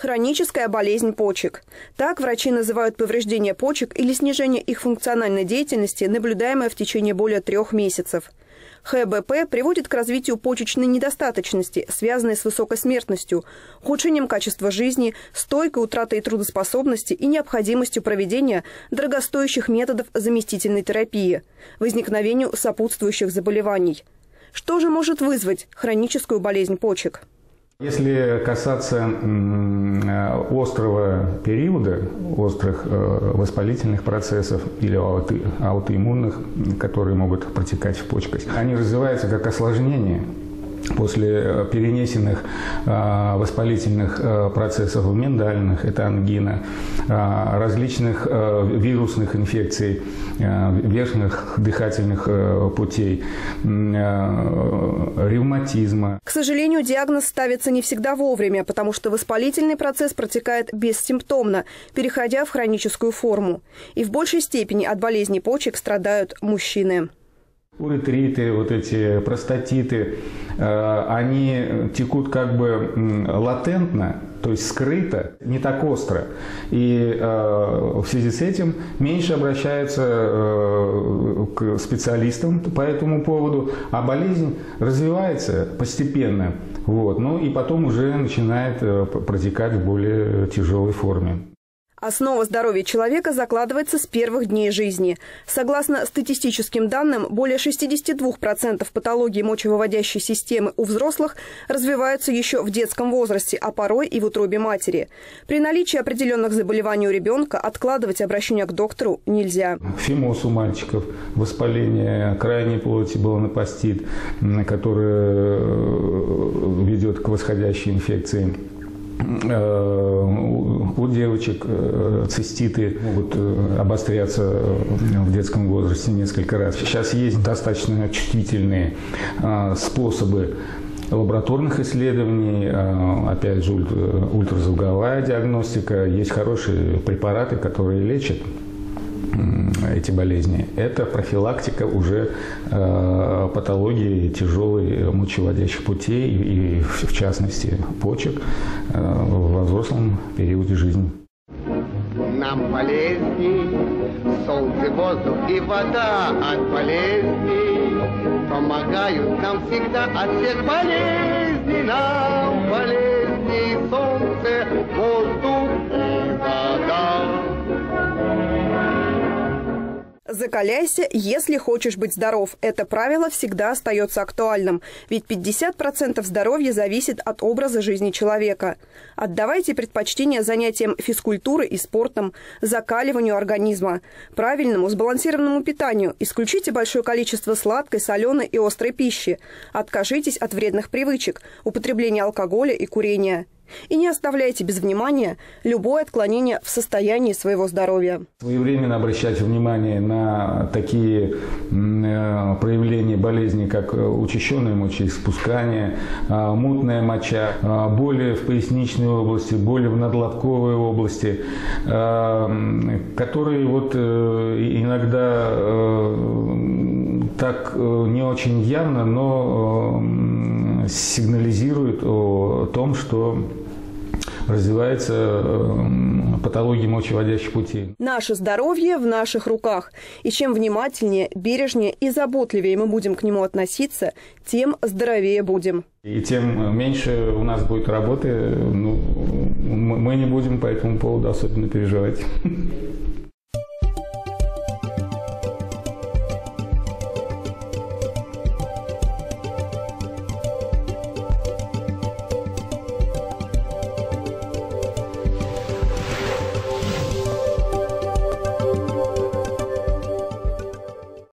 Хроническая болезнь почек. Так врачи называют повреждение почек или снижение их функциональной деятельности, наблюдаемое в течение более 3 месяцев. ХБП приводит к развитию почечной недостаточности, связанной с высокой смертностью, ухудшением качества жизни, стойкой утратой трудоспособности и необходимостью проведения дорогостоящих методов заместительной терапии, возникновению сопутствующих заболеваний. Что же может вызвать хроническую болезнь почек? Если касаться острого периода, острых воспалительных процессов или аутоиммунных, которые могут протекать в почках, они развиваются как осложнение после перенесенных воспалительных процессов миндальных, это ангина, различных вирусных инфекций верхних дыхательных путей, ревматизма. К сожалению, диагноз ставится не всегда вовремя, потому что воспалительный процесс протекает бессимптомно, переходя в хроническую форму. И в большей степени от болезней почек страдают мужчины. Уретриты, вот эти простатиты, они текут как бы латентно, то есть скрыто, не так остро. И в связи с этим меньше обращаются к специалистам по этому поводу, а болезнь развивается постепенно. Вот, ну и потом уже начинает протекать в более тяжелой форме. Основа здоровья человека закладывается с первых дней жизни. Согласно статистическим данным, более 62% патологий мочевыводящей системы у взрослых развиваются еще в детском возрасте, а порой и в утробе матери. При наличии определенных заболеваний у ребенка откладывать обращение к доктору нельзя. Фимоз у мальчиков, воспаление крайней плоти, баланопастит, который ведет к восходящей инфекции. У девочек циститы могут обостряться в детском возрасте несколько раз. Сейчас есть достаточно чувствительные способы лабораторных исследований, опять же ультразвуковая диагностика. Есть хорошие препараты, которые лечат эти болезни. Это профилактика уже патологии тяжелой мочевыводящих путей и в частности почек во взрослом периоде жизни. Нам полезней солнце, воздух и вода от болезней помогают нам всегда от всех болезней. Нам полезней солнце, воздух и вода. Закаляйся, если хочешь быть здоров. Это правило всегда остается актуальным. Ведь 50% здоровья зависит от образа жизни человека. Отдавайте предпочтение занятиям физкультуры и спортом, закаливанию организма, правильному сбалансированному питанию. Исключите большое количество сладкой, соленой и острой пищи. Откажитесь от вредных привычек, употребления алкоголя и курения. И не оставляйте без внимания любое отклонение в состоянии своего здоровья. Своевременно обращать внимание на такие проявления болезни, как учащенное мочеиспускание, мутная моча, боли в поясничной области, боли в надлобковой области, которые вот иногда так не очень явно, но сигнализируют о том, что развивается патология мочевыводящих путей. Наше здоровье в наших руках. И чем внимательнее, бережнее и заботливее мы будем к нему относиться, тем здоровее будем. И тем меньше у нас будет работы, мы не будем по этому поводу особенно переживать.